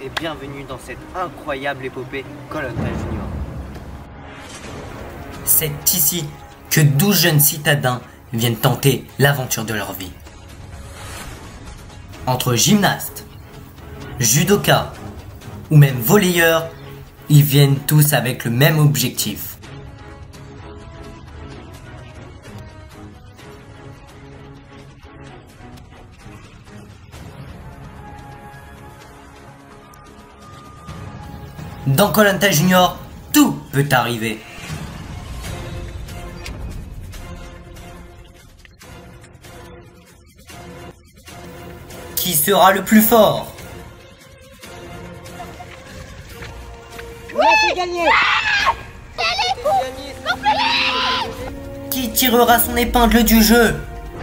et bienvenue dans cette incroyable épopée Koh-Lanta Junior. C'est ici que 12 jeunes citadins viennent tenter l'aventure de leur vie. Entre gymnastes, judokas ou même volleyeurs, ils viennent tous avec le même objectif. Dans Koh-Lanta Junior, tout peut arriver. Qui sera le plus fort? Ouais, c'est gagné. Qui tirera son épingle du jeu?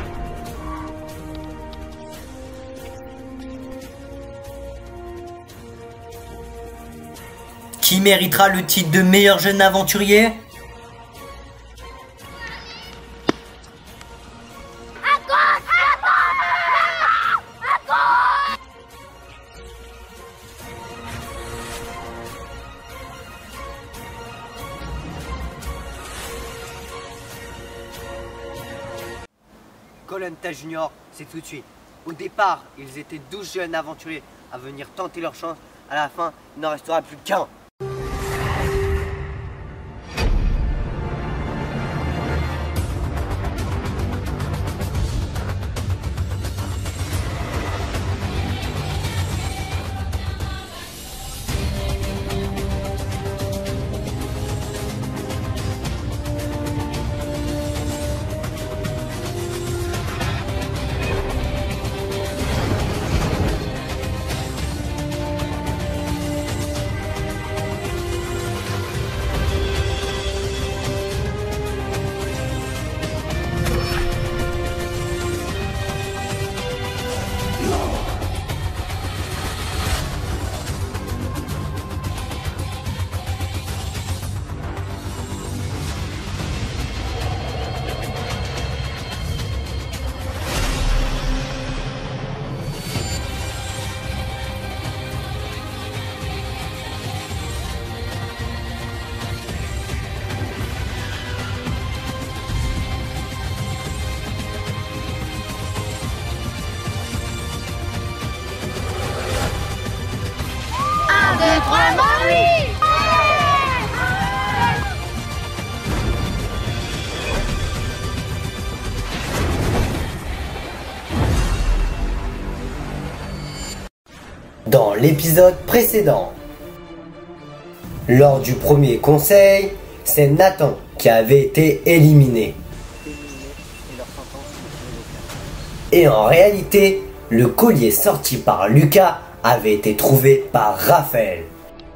Qui méritera le titre de meilleur jeune aventurier? Koh-Lanta Junior, c'est tout de suite. Au départ, ils étaient 12 jeunes aventuriers à venir tenter leur chance. À la fin, il n'en restera plus qu'un. Dans l'épisode précédent, lors du premier conseil, c'est Nathan qui avait été éliminé. Et en réalité, le collier sorti par Lucas avait été trouvé par Raphaël.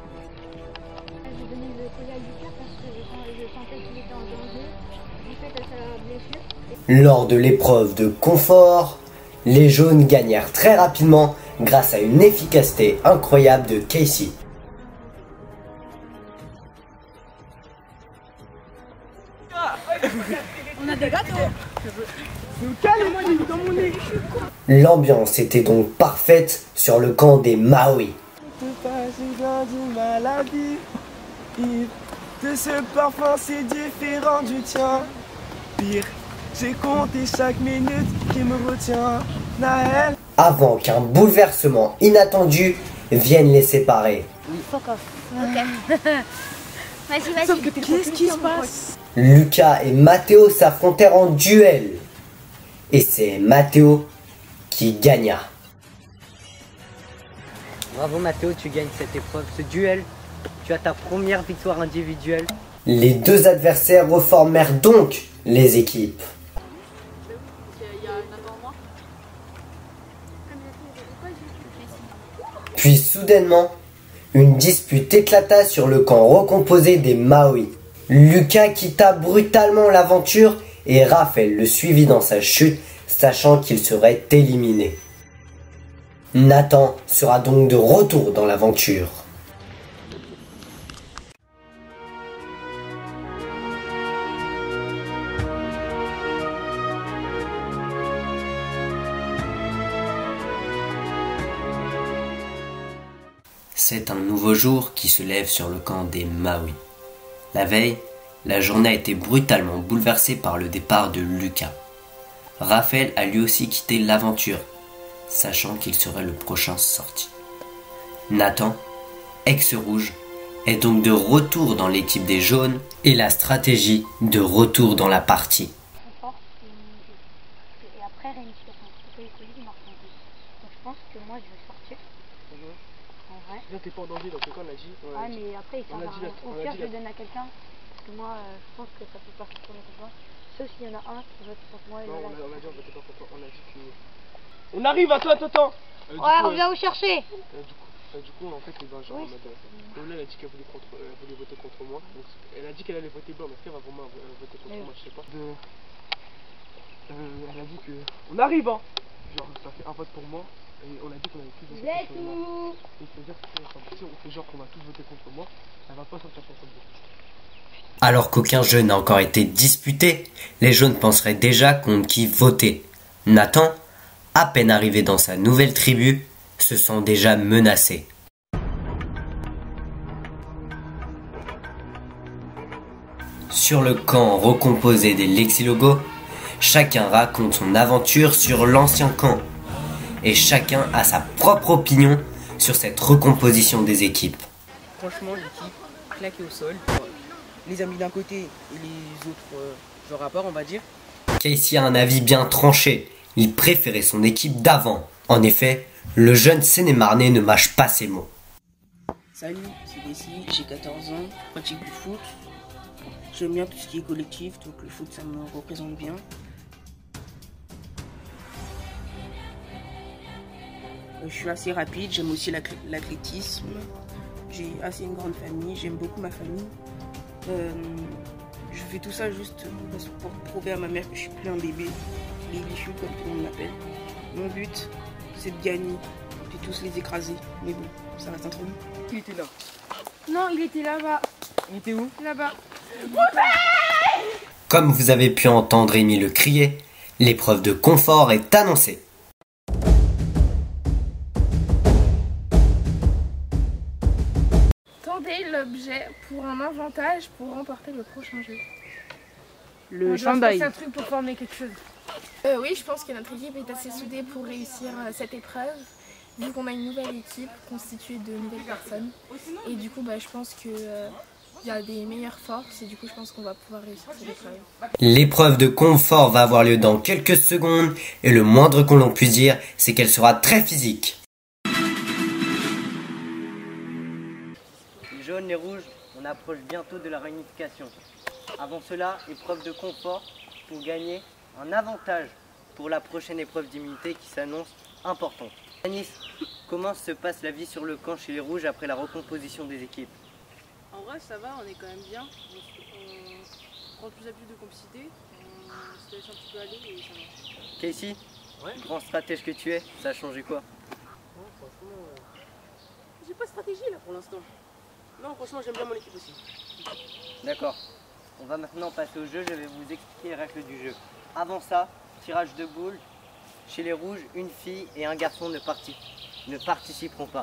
Lors de l'épreuve de confort, les jaunes gagnèrent très rapidement grâce à une efficacité incroyable de Casey. On a des gâteaux. Calme-moi, il est dans mon nez. L'ambiance était donc parfaite sur le camp des Maui. De ce parfum c'est différent du tien. Pire, j'ai compté chaque minute qui me retient. Naël. Avant qu'un bouleversement inattendu vienne les séparer. Fuck off. Ok. Vas-y. Qu'est-ce qui se passe? Lucas et Matteo s'affrontèrent en duel. Et c'est Matteo qui gagna. Bravo Matteo, tu gagnes cette épreuve, ce duel. Tu as ta première victoire individuelle. Les deux adversaires reformèrent donc les équipes. Puis soudainement, une dispute éclata sur le camp recomposé des Maui. Lucas quitta brutalement l'aventure et Raphaël le suivit dans sa chute, sachant qu'il serait éliminé. Nathan sera donc de retour dans l'aventure. C'est un nouveau jour qui se lève sur le camp des Maui. La veille, la journée a été brutalement bouleversée par le départ de Lucas. Raphaël a lui aussi quitté l'aventure, sachant qu'il serait le prochain sorti. Nathan, ex-rouge, est donc de retour dans l'équipe des jaunes et la stratégie de retour dans la partie. Et après, Rémi, je pense que moi, je vais sortir. En vrai. Là, t'es pas en danger, donc quand on a dit. Ah, mais après, il s'en va. Au pire, je le donne à quelqu'un. Parce que moi, je pense que ça peut pas fonctionner comme ça. Sauf s'il y en a un qui vote contre moi. Non, on a dit on votait pas contre toi. On a dit que. On arrive à toi, attends. Ouais, on vient vous chercher. Du coup, en fait, il va genre en mode. Là, elle a dit qu'elle voulait voter contre moi. Donc, elle a dit qu'elle allait voter blanc, mais est-ce qu'elle va vraiment voter contre moi? Je sais pas. Elle a dit que. On arrive, hein. Genre, ça fait un vote pour moi. Et on a dit qu'on avait tous voté contre moi. Et c'est-à-dire que si on fait genre qu'on va tous voter contre moi, elle va pas sortir sur son vote. Alors qu'aucun jeu n'a encore été disputé, les jaunes penseraient déjà contre qui voter. Nathan, à peine arrivé dans sa nouvelle tribu, se sent déjà menacé. Sur le camp recomposé des Lexilogos, chacun raconte son aventure sur l'ancien camp. Et chacun a sa propre opinion sur cette recomposition des équipes. Franchement, l'équipe claquée au sol. Les amis d'un côté et les autres, genre à part, on va dire. Casey a un avis bien tranché. Il préférait son équipe d'avant. En effet, le jeune Seine-et-Marnais ne mâche pas ses mots. Salut, c'est Casey, j'ai 14 ans, je pratique du foot. J'aime bien tout ce qui est collectif, donc le foot ça me représente bien. Je suis assez rapide, j'aime aussi l'athlétisme. J'ai assez une grande famille, j'aime beaucoup ma famille. Je fais tout ça juste pour prouver à ma mère que je suis plus un bébé, les bichus comme tout le monde m'appelle. Mon but, c'est de gagner, puis tous les écraser. Mais bon, ça reste entre nous. Il était là. Non, il était là-bas. Il était où? Là-bas. Comme vous avez pu entendre Émile le crier, l'épreuve de confort est annoncée. Tendez l'objet pour un avantage pour remporter le prochain jeu. Le chandail. C'est un truc pour former quelque chose. Oui, je pense que notre équipe est assez soudée pour réussir cette épreuve. Vu qu'on a une nouvelle équipe constituée de nouvelles personnes. Et du coup, je pense que il y a des meilleures forces et du coup, je pense qu'on va pouvoir réussir cette épreuve. L'épreuve de confort va avoir lieu dans quelques secondes et le moindre qu'on l'on puisse dire, c'est qu'elle sera très physique. Les jaunes, les rouges, on approche bientôt de la réunification. Avant cela, épreuve de confort pour gagner un avantage pour la prochaine épreuve d'immunité qui s'annonce importante. Anis, comment se passe la vie sur le camp chez les rouges après la recomposition des équipes? En vrai, ça va, on est quand même bien. On prend plus à plus de complicité, on se laisse un petit peu aller et ça marche. Casey, grand stratège que tu es, ça a changé quoi? Franchement, j'ai pas de stratégie là pour l'instant. Non, franchement, j'aime bien mon équipe aussi. D'accord. On va maintenant passer au jeu, je vais vous expliquer les règles du jeu. Avant ça, tirage de boules. Chez les rouges, une fille et un garçon ne participeront pas.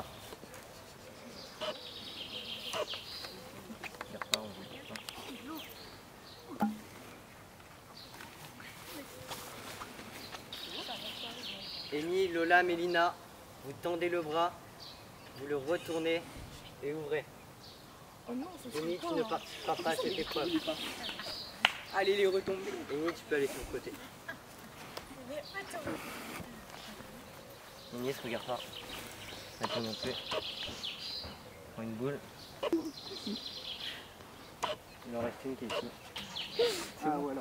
Amy, Lola, Mélina, vous tendez le bras, vous le retournez et ouvrez. Oh non, c'est Amy, tu ne participeras pas à cette épreuve. Allez, les retombées. Amy, tu peux aller sur le côté. Agnès, regarde pas. Attends non plus. Prends une boule. Il en reste une qui est ici. Ah voilà.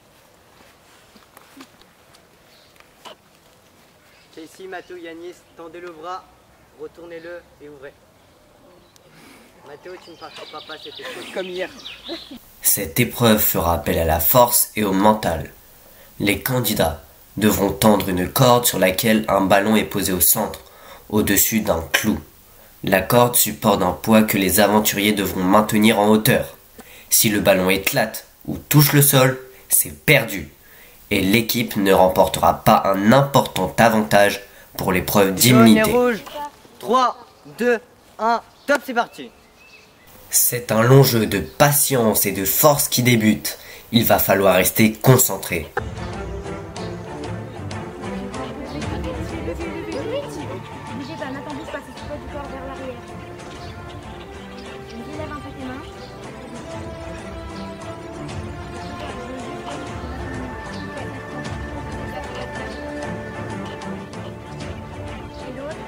Casey, Mathéo, Yanis, tendez le bras, retournez-le et ouvrez. Mathéo, tu ne participeras pas à cette épreuve. Comme hier. Cette épreuve fera appel à la force et au mental. Les candidats devront tendre une corde sur laquelle un ballon est posé au centre, au-dessus d'un clou. La corde supporte un poids que les aventuriers devront maintenir en hauteur. Si le ballon éclate ou touche le sol, c'est perdu. Et l'équipe ne remportera pas un important avantage pour l'épreuve d'immunité. 3, 2, 1, top, c'est parti. C'est un long jeu de patience et de force qui débute. Il va falloir rester concentré. Bougez pas, n'attends pas, c'est tout du corps vers l'arrière. Lève un peu tes mains. Et l'autre.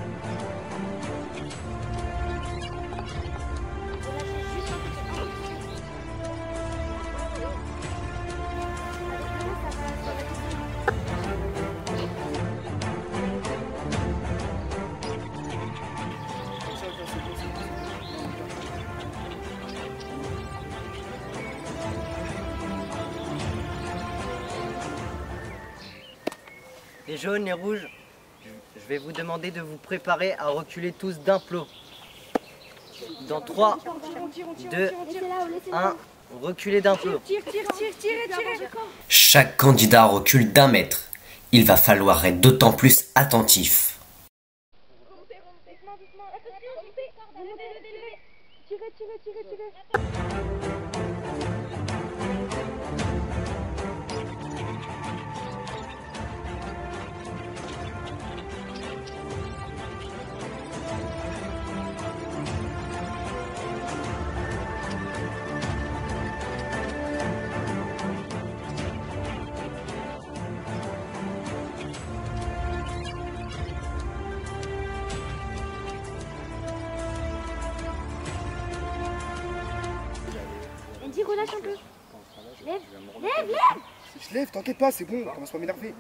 Les jaunes, les rouges, je vais vous demander de vous préparer à reculer tous d'un plot. Dans 3, 2, 1, reculez d'un plot. Chaque candidat recule d'1 mètre. Il va falloir être d'autant plus attentif. Andy, relâche un peu. Lève. Je lève, t'inquiète pas, c'est bon, commence pas à m'énerver.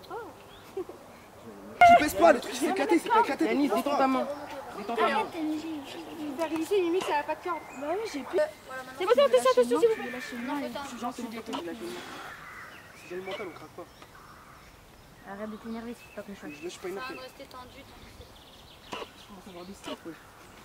Tu baisses pas, le truc c'est éclaté, c'est pas éclaté. Yanis, détends ta main. Arrête, faire glisser, limite, ça a pas de corde. Bah oui, j'ai plus. C'est bon, attention, s'il vous plaît. C'est bien le mental, on craque pas. Arrête de t'énerver, c'est pas qu'on craque. Je suis pas énervé. Restez tendu. Je commence à avoir des steaks, ouais.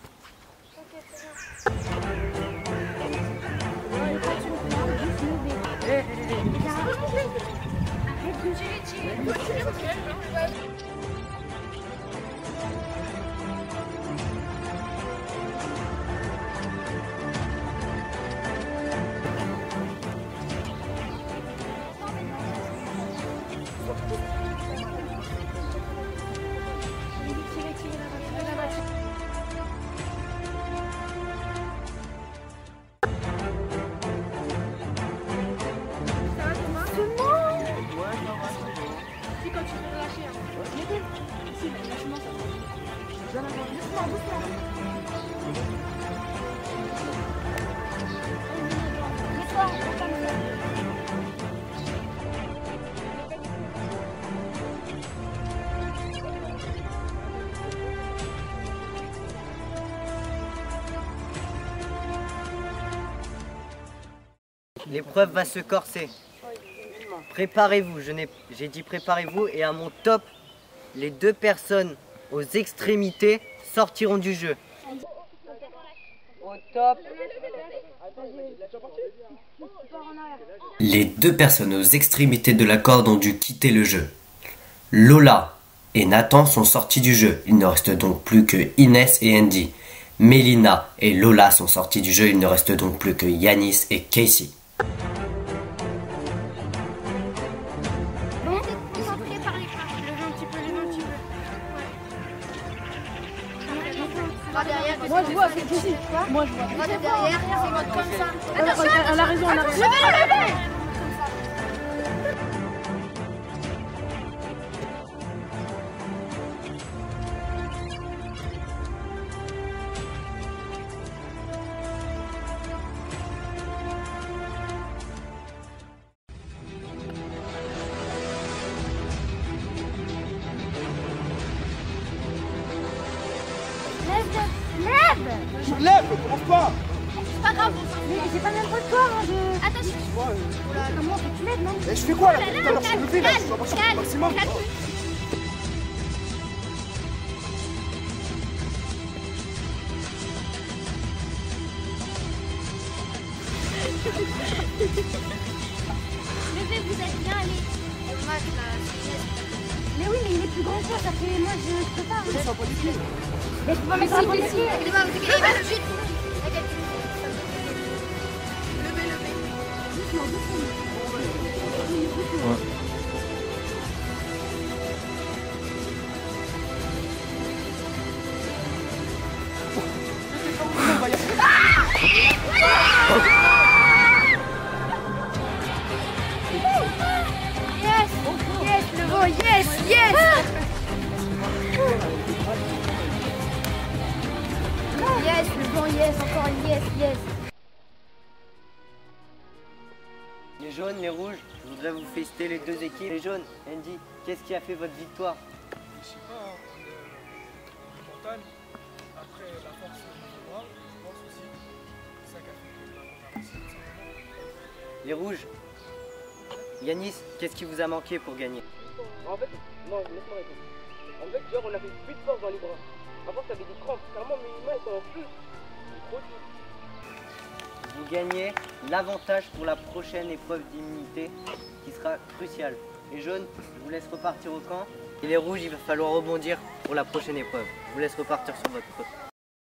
L'épreuve va se corser. Préparez-vous, j'ai dit préparez-vous et à mon top, les 2 personnes aux extrémités sortiront du jeu. Au top. Les 2 personnes aux extrémités de la corde ont dû quitter le jeu. Lola et Nathan sont sortis du jeu. Il ne reste donc plus que Inès et Andy. Mélina et Lola sont sortis du jeu. Il ne reste donc plus que Yanis et Casey. Moi je vois, c'est ici. Moi je vois. Moi derrière, c'est mode comme ça. Elle a raison, elle a raison. Je lève, commence pas. C'est pas grave. Mais j'ai pas même pas de corps. Attends, comment tu lèves, non? Je fais quoi là? Tout à l'heure, je suis levé là, je suis en marche au maximum. Levez, vous êtes bien, allez. Mais oui, mais il est plus grand sûr, ça fait. Moi, je peux pas. Ça va pas du tout. Mais tu vas mettre un peu de pied. Yes, yes, le vent, yes, yes. Yes, le vent, yes, encore yes, yes. Les jaunes, les rouges, je voudrais vous féliciter les deux équipes. Les jaunes, Andy, qu'est-ce qui a fait votre victoire? Je sais pas, hein, le mental, après la force du bras, je pense aussi. C'est ça qui a fait que la réussi. Les rouges, Yanis, qu'est-ce qui vous a manqué pour gagner? En fait, non, laisse-moi répondre. En fait, genre, on avait plus de force dans les bras. Avant, t'avais des crampes. Clairement, mes mains sont en feu. C'est trop dur. Vous gagnez l'avantage pour la prochaine épreuve d'immunité qui sera cruciale. Les jaunes, je vous laisse repartir au camp. Et les rouges, il va falloir rebondir pour la prochaine épreuve. Je vous laisse repartir sur votre poste.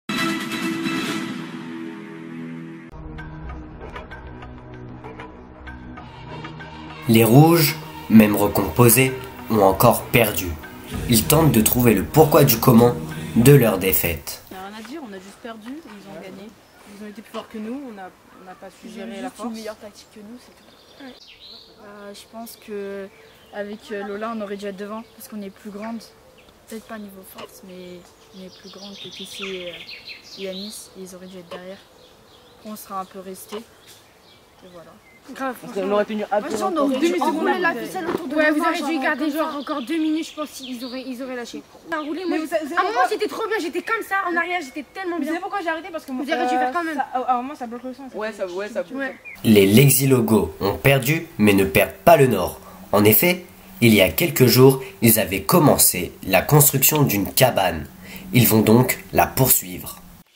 Les rouges, même recomposés, ont encore perdu. Ils tentent de trouver le pourquoi du comment de leur défaite. Il n'y a rien à dire, on a juste perdu et ils ont gagné. Ils ont été plus forts que nous, on n'a pas su gérer la force. Une meilleure tactique que nous, c'est tout. Ouais. Je pense que avec Lola, on aurait dû être devant parce qu'on est plus grande. Peut-être pas niveau force, mais on est plus grande que Kessie et Yanis. Et ils auraient dû être derrière. On sera un peu restés. Et voilà. Grave, On aurait tenu un peu. on aurait dû enrouler la ficelle autour de Ouais, nous. vous auriez dû garder genre encore 2 minutes, je pense qu'ils auraient lâché. Enroulé, moi, à un moment c'était trop bien, j'étais comme ça, en arrière j'étais tellement bien. Vous savez pourquoi j'ai arrêté? Parce que vous auriez dû faire quand même. À un moment ça bloque le sang. Ouais, ça bloque. Les Lexilogos ont perdu mais ne perdent pas le nord. En effet, il y a quelques jours, ils avaient commencé la construction d'une cabane. Ils vont donc la poursuivre.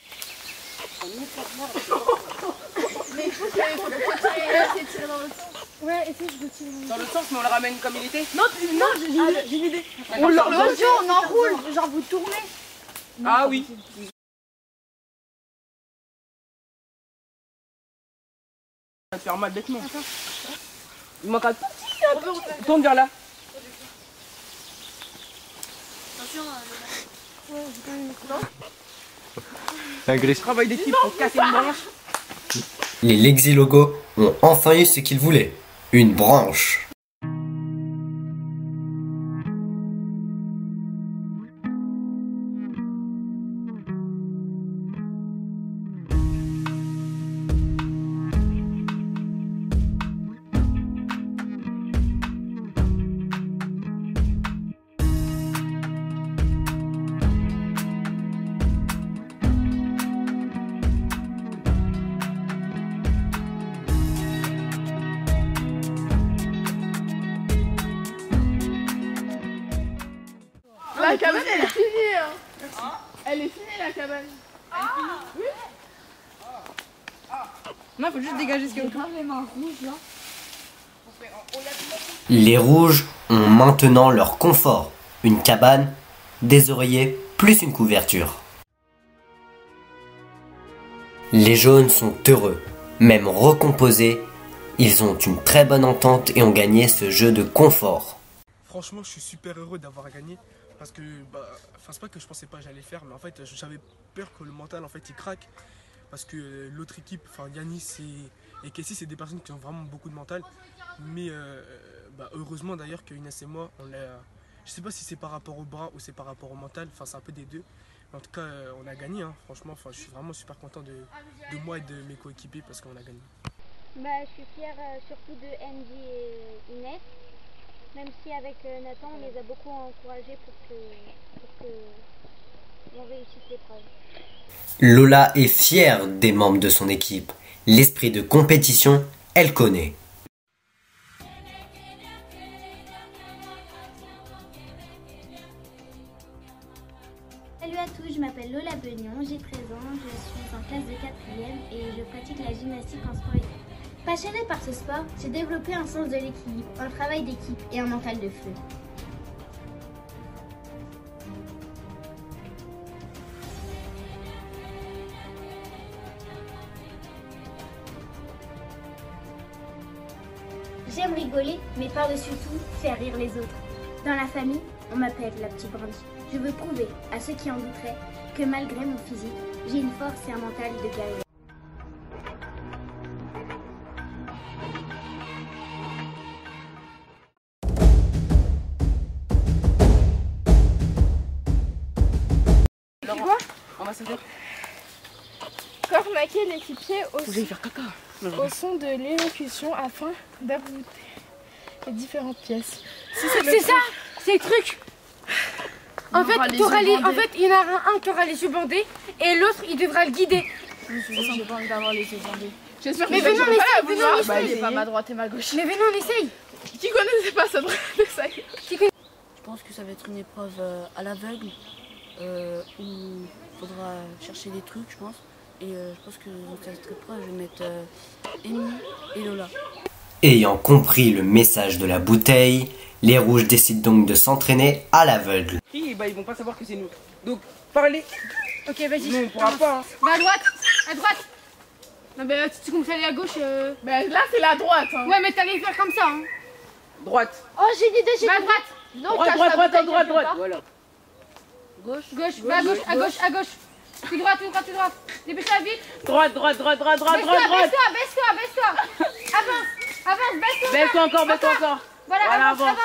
Ouais, essaye, je veux tirer. Dans le sens, mais on le ramène comme il était. Non, j'ai une idée. On enroule, genre vous tournez. Ah oui. Ça va te faire mal bêtement. Il manque un tout petit peu. Tourne vers là. Agressif. Travail d'équipe pour casser une branche. Les Lexilogos ont enfin eu ce qu'ils voulaient, une branche. La cabane, elle est finie. Hein. Elle est finie, la cabane. Oui. Non, faut juste dégager ce qu'il y a autour. Les mains rouges là. Les rouges ont maintenant leur confort. Une cabane, des oreillers, plus une couverture. Les jaunes sont heureux, même recomposés. Ils ont une très bonne entente et ont gagné ce jeu de confort. Franchement, je suis super heureux d'avoir gagné. Parce que, c'est pas que je pensais pas que j'allais le faire, mais en fait, j'avais peur que le mental, en fait, il craque. Parce que l'autre équipe, enfin Yanis et Kessie, c'est des personnes qui ont vraiment beaucoup de mental. Mais heureusement d'ailleurs que Inès et moi, je sais pas si c'est par rapport au bras ou c'est par rapport au mental, enfin c'est un peu des deux. Mais en tout cas, on a gagné, hein. Franchement, je suis vraiment super content de moi et de mes coéquipiers parce qu'on a gagné. Je suis fière surtout de Andy et Inès. Même si avec Nathan, on les a beaucoup encouragés pour que on réussisse l'épreuve. Lola est fière des membres de son équipe. L'esprit de compétition, elle connaît. Salut à tous, je m'appelle Lola Beugnon, j'ai 13 ans, je suis en classe de 4e et je pratique la gymnastique en sport équipe. Passionnée par ce sport, j'ai développé un sens de l'équilibre, un travail d'équipe et un mental de feu. J'aime rigoler, mais par-dessus tout, faire rire les autres. Dans la famille, on m'appelle la petite Brandy. Je veux prouver à ceux qui en douteraient que malgré mon physique, j'ai une force et un mental de guerrier. Quoi? On va se faire. Cornaquer l'équipier Faire caca. au son de l'élocution afin d'aboutir les différentes pièces. C'est ça, c'est le truc. En fait, il y en aura un qui aura les yeux bandés et l'autre il devra le guider. J'ai pas envie d'avoir les yeux bandés. J'espère que Mais venons, on essaye, venons, on Bah, il est essaye. pas ma droite et ma gauche. Mais venons, on essaye. Qui connaissait pas sa droite de ça? Je pense que ça va être une épreuve à l'aveugle où il faudra chercher des trucs, je pense. Et je pense que dans cette épreuve, je vais mettre Amy et Lola. Ayant compris le message de la bouteille, les rouges décident donc de s'entraîner à l'aveugle. Bah, ils vont pas savoir que c'est nous. Donc, parlez. Ok, vas-y. Non, on pourra pas. Hein. Va à droite, à droite. Non, mais tu commences à aller à gauche. Bah, là, c'est la droite. Hein. Ouais, mais t'allais faire comme ça. Hein. Droite. Oh, j'ai une idée, j'ai. Va à droite. Non, droite. Voilà. Gauche, va à gauche, à gauche, à gauche. Tout droit, tout droit, tout droit. Dépêche-toi vite. Droite. Baisse-toi. Avance, baisse-toi. Baisse-toi encore. Voilà, avance.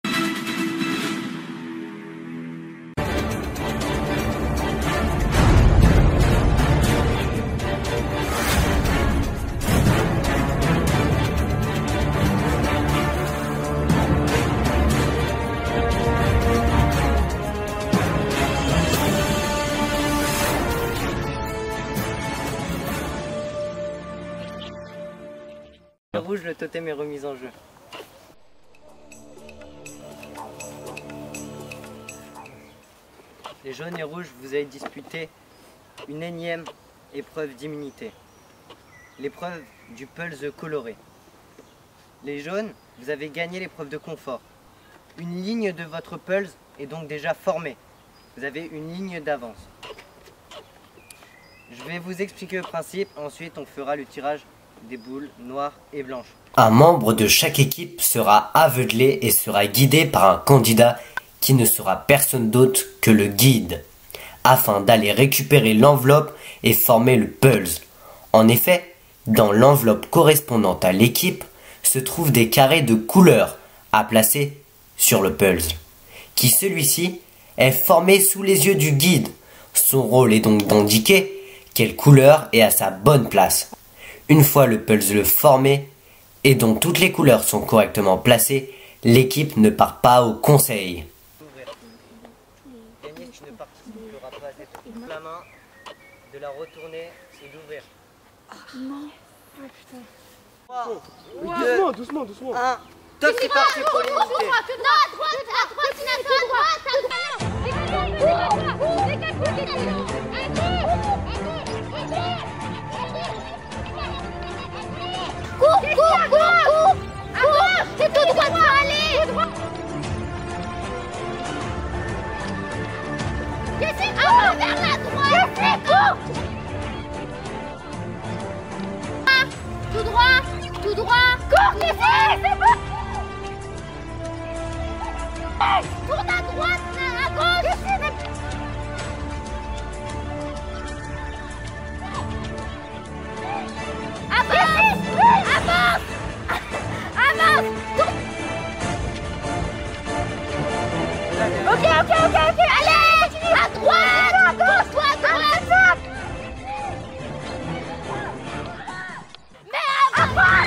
Le rouge, le totem est remis en jeu. Les jaunes et rouges, vous avez disputé une énième épreuve d'immunité. L'épreuve du pulse coloré. Les jaunes, vous avez gagné l'épreuve de confort. Une ligne de votre pulse est donc déjà formée. Vous avez une ligne d'avance. Je vais vous expliquer le principe, ensuite on fera le tirage des boules noires et blanches. Un membre de chaque équipe sera aveuglé et sera guidé par un candidat qui ne sera personne d'autre que le guide, afin d'aller récupérer l'enveloppe et former le puzzle. En effet, dans l'enveloppe correspondante à l'équipe se trouvent des carrés de couleurs à placer sur le puzzle, qui celui-ci est formé sous les yeux du guide. Son rôle est donc d'indiquer quelle couleur est à sa bonne place. Une fois le puzzle formé et dont toutes les couleurs sont correctement placées, l'équipe ne part pas au conseil. Gagner, tu ne participeras pas à cette coupe la main, de la retourner et d'ouvrir. Non. Ah putain. Doucement. 1, top, c'est parti pour l'unité. Cours. C'est tout droit, tu vas aller. Vers la droite. Tout droit. Cours, c'est bon. Tourne à droite, à gauche. Avance. Ok. Allez, à droite. Pousse-toi à droite. Mais à droite.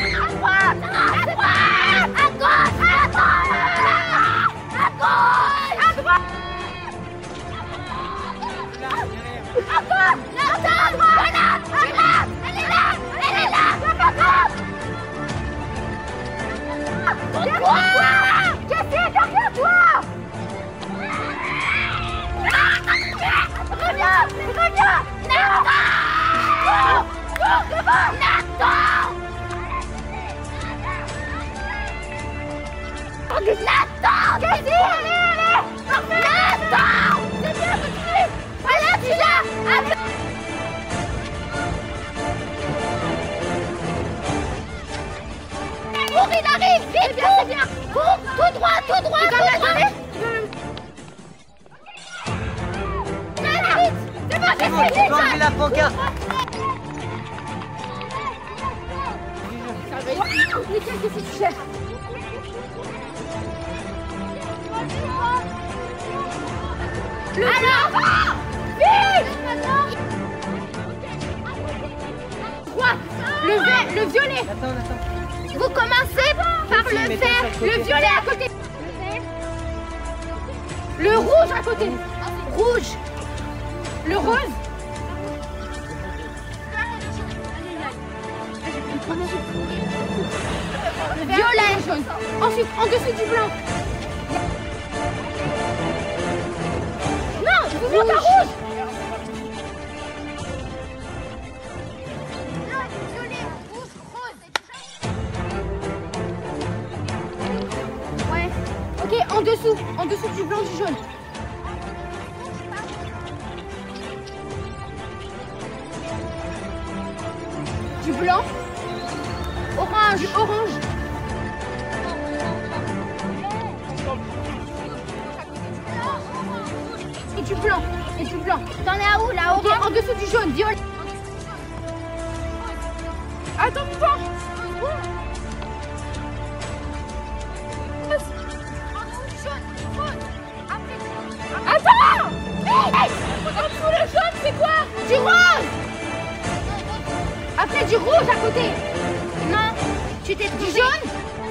Reviens. Nathan, allez. Nathan, c'est bien foutu. Voilà, tu l'as. Cours, il arrive, vite. secondes, tu peux enlever la pancarte. Lesquels que c'est cher? Alors, vite! Droite, le violet. Attends. Vous commencez par le vert, le violet à côté. Le rouge à côté. Rouge. Le rose. Violet, jaune. Ensuite, en dessous du blanc. Non, je vous montre à rouge. Ouais. Ok, en dessous du blanc, du jaune. Du blanc. Orange, orange. Et du blanc, et du blanc. T'en es à où là? Ok, en dessous du jaune, violet. Attends, putain. Attends! Hey, en dessous le jaune, c'est quoi? Du rose. Après du rouge à côté. Non, tu t'es du jaune.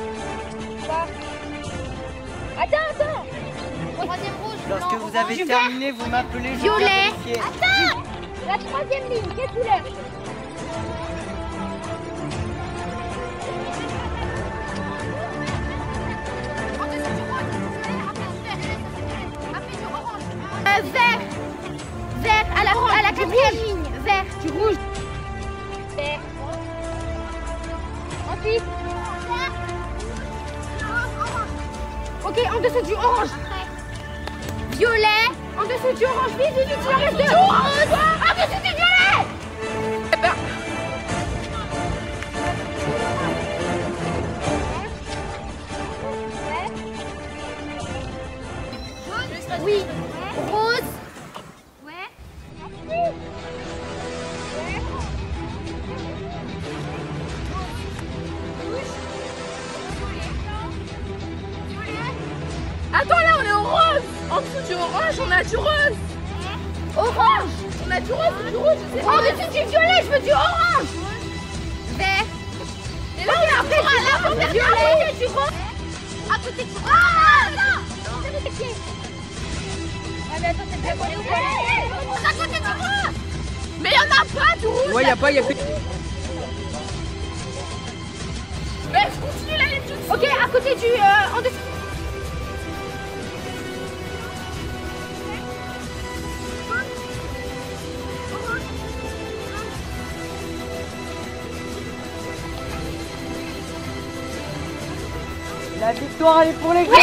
Attends. Troisième rouge. Lorsque vous avez terminé, vous m'appelez. Violet. Attends. La troisième ligne, quelle couleur? Vert. Vert à la quatrième ligne. Vert. Du rouge. Vert. Ensuite. Ok, en dessous du orange. Violet. En dessous du orange. Vite, il en reste deux. En dessous du violet. Oui. Rose. Ouais. Attends, là on est au rose. En dessous du orange, on a du rose. Orange. On a du rose ou du rouge, je sais pas. En dessous du violet, je veux du orange. Vert. Et là on est après du violet. Du rose. À côté du rose. Ah non. Ah mais attends, c'est bien collé ou pas? À côté du rouge. Mais y'en a pas du rouge. Ouais, y a pas. Mais je continue la ligne tout de suite. Ok, à côté du... en dessous. La victoire, elle est pour les gars.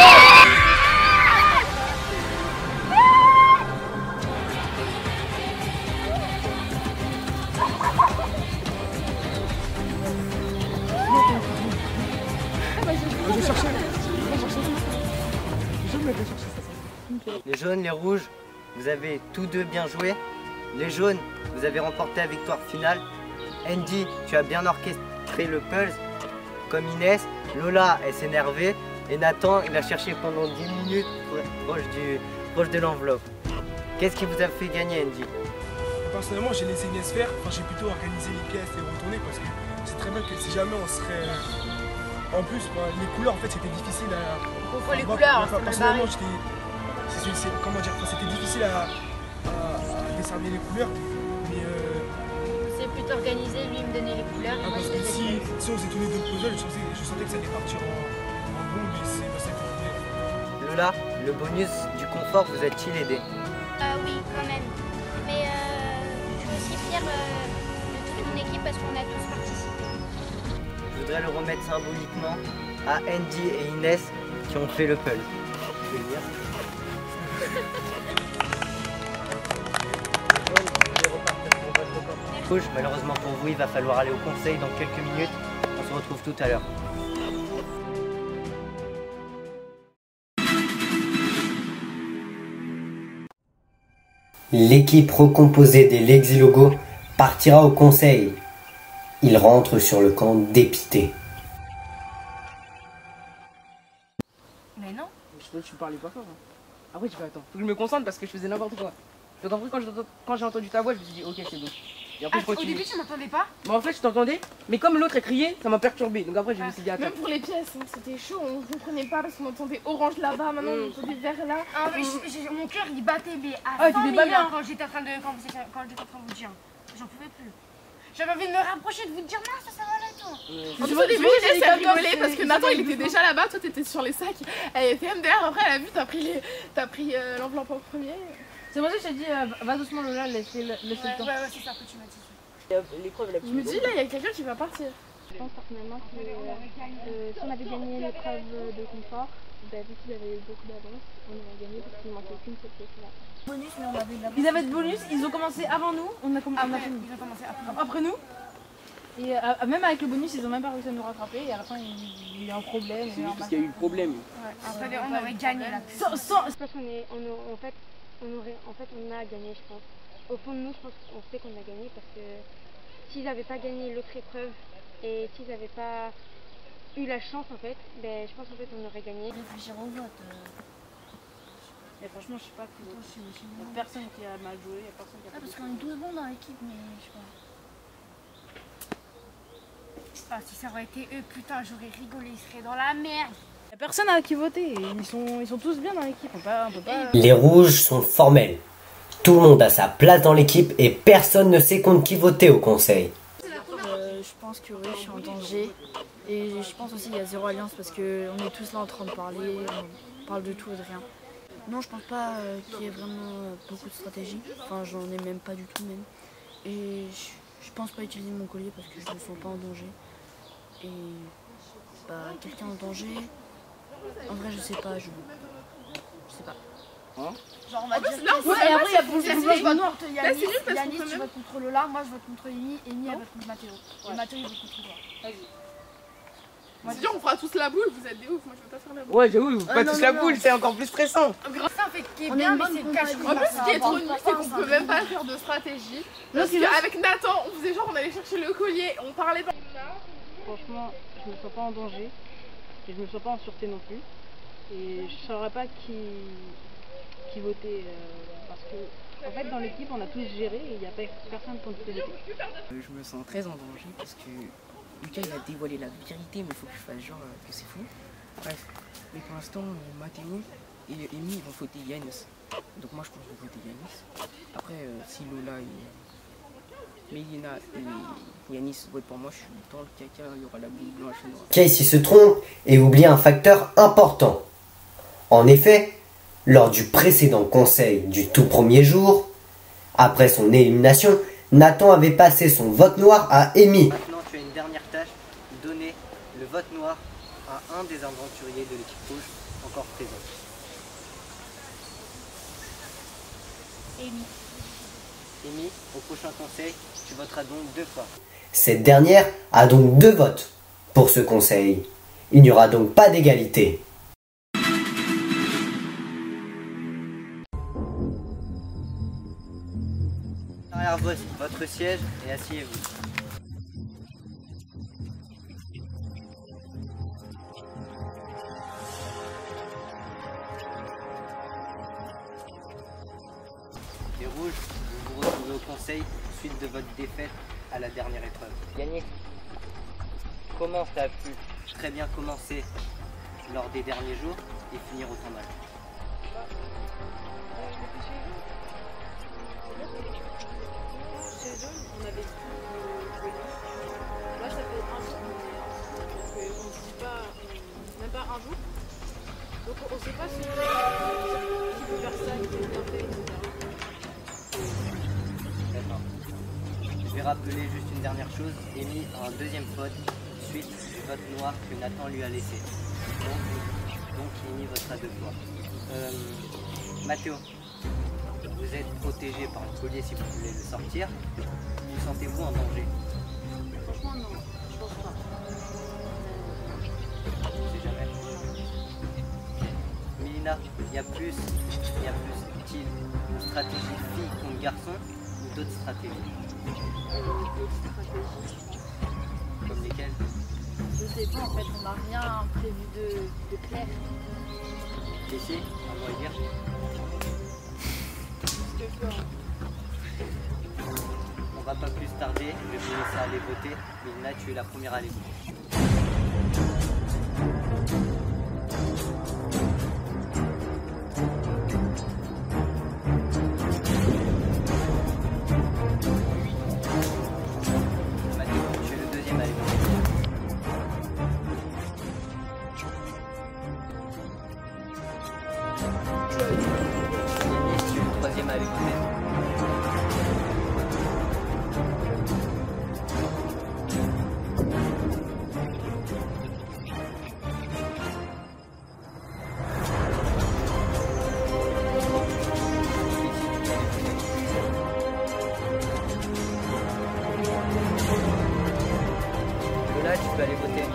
Les jaunes, les rouges, vous avez tous deux bien joué. Les jaunes, vous avez remporté la victoire finale. Andy, tu as bien orchestré le puzzle comme Inès. Lola, elle s'est énervée. Et Nathan, il a cherché pendant 10 minutes proche de l'enveloppe. Qu'est-ce qui vous a fait gagner, Andy? Personnellement, j'ai laissé Inès faire. Enfin, j'ai plutôt organisé les pièces et retourné parce que c'est très bien que si jamais on serait... En plus, les couleurs, en fait, c'était difficile à... Pourquoi les couleurs? Personnellement, comment dire, c'était difficile à décerner les couleurs. Mais c'est plutôt organisé, lui il me donnait les couleurs et moi je les si on faisait tous les deux puzzles, je sentais que ça allait partir en bon, mais c'est pas ça que je voulais. Lola, le bonus du confort vous a-t-il aidé? Oui, quand même. Mais je suis aussi fière de toute mon équipe parce qu'on a tous participé. Je voudrais le remettre symboliquement à Andy et Inès qui ont fait le puzzle. Je vais le dire. Malheureusement pour vous, il va falloir aller au conseil dans quelques minutes. On se retrouve tout à l'heure. L'équipe recomposée des Lexilogos partira au conseil. Ils rentrent sur le camp dépité. Mais non. Je parlais pas fort. Hein. Après, j'ai fait attends, faut que je me concentre parce que je faisais n'importe quoi. Donc après, quand j'ai entendu ta voix, je me suis dit ok, c'est bon. Et après, au début, tu m'entendais pas? Bah en fait, je t'entendais, mais comme l'autre a crié, ça m'a perturbé. Donc après, je me suis dit attends. Même pour les pièces, hein, c'était chaud, on ne comprenait pas parce qu'on entendait orange là-bas, maintenant on entendait vert là. Ah, mais mon cœur il battait mais Ah, à tu 100 fais 000 pas bien. quand j'étais en train de vous dire. J'en pouvais plus. J'avais envie de me rapprocher, de vous dire non, ça sert à rien toi. En plus, au début, j'ai laissé rigoler parce que Nathan il était déjà là-bas, toi t'étais sur les sacs. Elle était MDR, après elle a vu, t'as pris l'enveloppe en premier. C'est pour ça que je t'ai dit, va doucement Lola, laissez le temps. Ouais, c'est ça que tu m'as dit. Je me dis là, il y a quelqu'un qui va partir. Je pense personnellement que si on avait gagné l'épreuve de confort, vu qu'ils avaient eu beaucoup d'avance, on aurait gagné parce qu'il ne manquait qu'une seule pièce là. Bonus, mais on avait de l'avance. Ils avaient de bonus, ils ont commencé avant nous, on a fini. Ils ont commencé Après nous. Et même avec le bonus, ils ont même pas réussi à nous rattraper. Et à la fin, il y a eu un problème. C'est juste parce qu'il y a eu le problème. Après, on aurait gagné là. Je pense qu'on a gagné, je pense. Au fond de nous, je pense qu'on sait qu'on a gagné parce que s'ils n'avaient pas gagné l'autre épreuve et s'ils n'avaient pas eu la chance en fait, ben, je pense en fait on aurait gagné. Réfléchir au vote. Et franchement, je sais pas, il y a personne qui a mal joué, il y a personne qui a pas Parce qu'on est tous bons dans l'équipe, mais je sais pas. Ah, si ça aurait été eux, putain, j'aurais rigolé, ils seraient dans la merde. Il y a personne à qui voter, ils sont tous bien dans l'équipe, on peut pas... Les rouges sont formels. Tout le monde a sa place dans l'équipe et personne ne sait contre qui voter au conseil. Je pense que oui, je suis en danger. Et je pense aussi qu'il y a zéro alliance parce qu'on est tous là en train de parler, on parle de tout et de rien. Non, je pense pas qu'il y ait vraiment beaucoup de stratégie. Enfin, j'en ai même pas du tout même. Et je pense pas utiliser mon collier parce que je me sens pas en danger. Et quelqu'un en danger, en vrai je sais pas, je sais pas. Genre on va dire et après il y a pour Yanis, tu votes contre Lola, moi je vote contre Amy, Amy elle vote contre Mathéo. Et Mathéo il vote contre toi. Vas-y. On va dire on fera tous la boule, vous êtes des ouf, moi je veux pas faire la boule. Ouais, j'avoue, vous pas tous la boule, c'est encore plus stressant. Ça fait qui est bien, mais c'est le cache. En plus, ce qui est trop nul, c'est qu'on peut même pas faire de stratégie. Parce qu'avec Nathan, on faisait genre, on allait chercher le collier, on parlait pas. Franchement, je me sens pas en danger. Et je me sens pas en sûreté non plus. Et je saurais pas qui voter. Parce que, en fait, dans l'équipe, on a tous géré et il n'y a personne pour nous voter. Je me sens très en danger parce que Lucas il a dévoilé la vérité, mais il faut que je fasse genre que c'est faux. Bref, mais pour l'instant, Mathéo et Amy ils vont voter Yanis. Donc moi je pense que je vais voter Yanis. Après, si Lola et Mélina et Yanis votent pour moi, je suis dans le caca, il y aura la boule blanche et noire. Casey se trompe et oublie un facteur important. En effet, lors du précédent conseil du tout premier jour, après son élimination, Nathan avait passé son vote noir à Amy. Maintenant, tu as une dernière tâche, donner le vote noir à un des aventuriers de l'équipe rouge encore présent. Amy. Amy, au prochain conseil, tu voteras donc 2 fois. Cette dernière a donc 2 votes pour ce conseil. Il n'y aura donc pas d'égalité. Derrière votre siège et asseyez-vous. Les rouges, vous vous retrouvez au conseil suite de votre défaite à la dernière épreuve. Yanis, comment ça a pu très bien commencer lors des derniers jours et finir autant mal? Chez eux, on avait tout joué. Là, ça fait un jour. Donc, on ne se dit pas, même pas un jour. Donc, on ne sait pas si qui peut faire ça, qui peut bien faire, etc. D'accord. Je vais rappeler juste une dernière chose. Amy a un deuxième faute suite du vote noir que Nathan lui a laissé. Donc Amy votera 2 fois. Mathéo, vous êtes protégé par le collier si vous voulez le sortir. Vous sentez-vous en danger? Franchement, non, je pense pas. Je sais jamais. Mélina, il y a plus utile ou stratégie fille contre garçon ou d'autres stratégies? Comme lesquelles? Je sais pas, en fait, on n'a rien prévu de clair. Ici, à moi dire. On va pas plus tarder, je vais vous laisser aller voter. Milena, tu es la première à aller voter. Là, tu peux aller voter.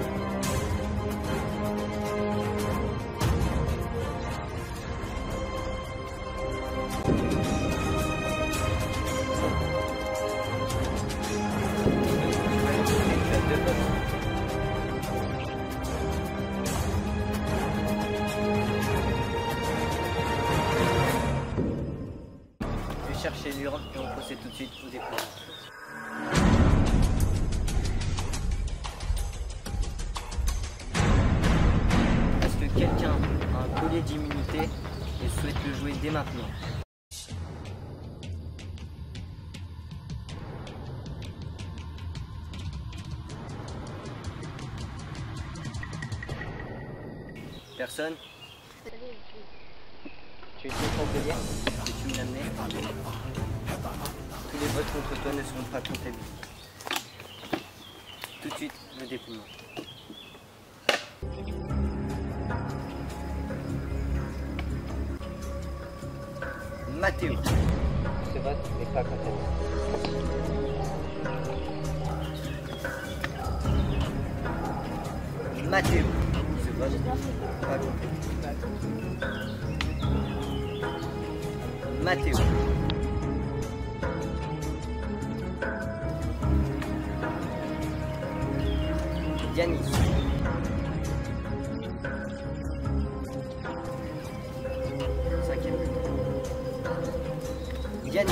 Je vais chercher l'urne et on procède tout de suite au dépôt. Quelqu'un a un collier d'immunité et souhaite le jouer dès maintenant. Personne? Tu es sûr ton collier? Peux-tu me l'amener? Tous les votes contre toi ne seront pas comptabilisés. Tout de suite, le dépouillement. Mathéo. Ce vote n'est pas comptabilisé. Mathéo. Ce vote n'est pas comptabilisé. Mathéo. Yanis. Cinquième. Yanis.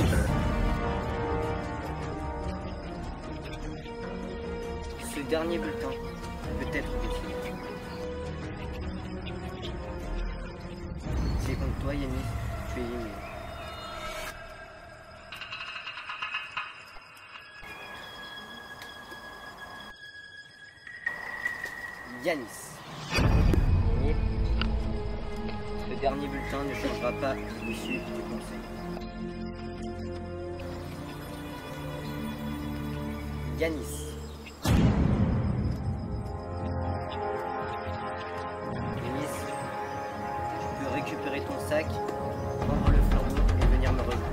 Ce dernier bulletin peut être décidé. C'est contre toi, Yanis, tu es éliminé. Yanis. Yanis. Ce dernier bulletin ne changera pas l'issue du conseil. Yanis. Yanis, tu peux récupérer ton sac, prendre le flambeau et venir me rejoindre.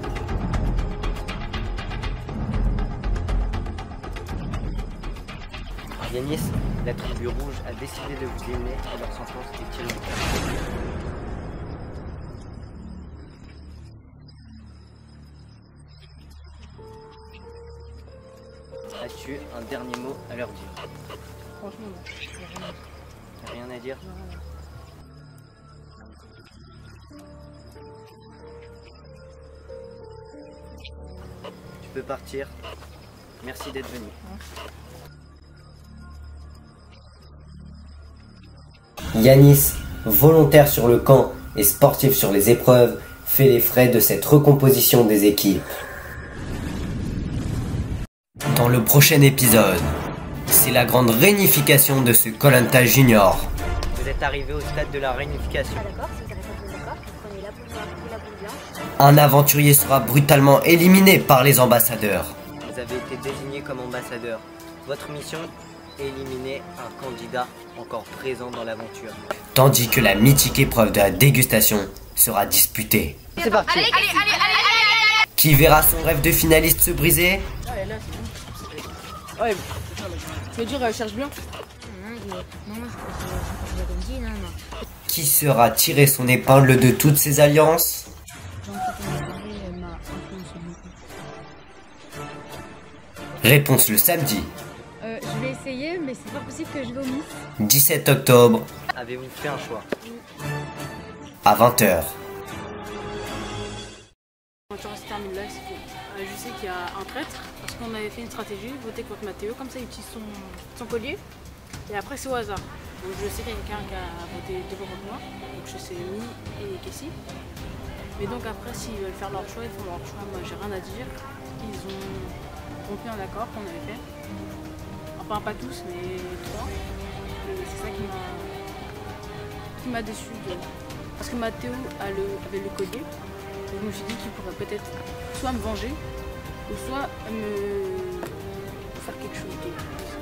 Yanis, la tribu rouge a décidé de vous éliminer et leur sentence est irrévocable. As-tu un dernier mot à leur dire? Franchement, non. T'as rien à dire? Tu peux partir. Merci d'être venu. Yanis, volontaire sur le camp et sportif sur les épreuves, fait les frais de cette recomposition des équipes. Dans le prochain épisode, c'est la grande réunification de ce Koh-Lanta Junior. Vous êtes arrivé au stade de la réunification. Ah d'accord, si vous n'avez pas tous d'accord, vous prenez la boule noire et la boule blanche. Un aventurier sera brutalement éliminé par les ambassadeurs. Vous avez été désigné comme ambassadeur. Votre mission, éliminer un candidat encore présent dans l'aventure. Tandis que la mythique épreuve de la dégustation sera disputée. C'est parti. Allez. Qui verra son rêve de finaliste se briser? Ouais, là, c'est bon. Ouais, tu veux dire, cherche bien. Non, je l'ai comme dit, non. Qui sera tiré son épingle de toutes ces alliances? J'en soirée, elle m'a influencé beaucoup. Réponse le samedi. Je vais essayer, mais c'est pas possible que je vomisse. 17 octobre. Avez-vous fait un choix? À 20h. L'aventure se termine là, c'est fait. Je sais qu'il y a un traître, parce qu'on avait fait une stratégie, voter contre Mathéo, comme ça il utilise son collier, et après c'est au hasard. Donc je sais qu'il y a quelqu'un qui a voté deux fois contre moi, donc je sais Amy et Cassie. Mais donc après, s'ils veulent faire leur choix, ils font leur choix, moi j'ai rien à dire. Ils ont rompu un accord qu'on avait fait. Enfin pas tous, mais 3. Et c'est ça qui m'a déçu. Parce que Mathéo avait le collier. Donc je me suis dit qu'il pourrait peut-être soit me venger, ou soit me faire quelque chose d'autre.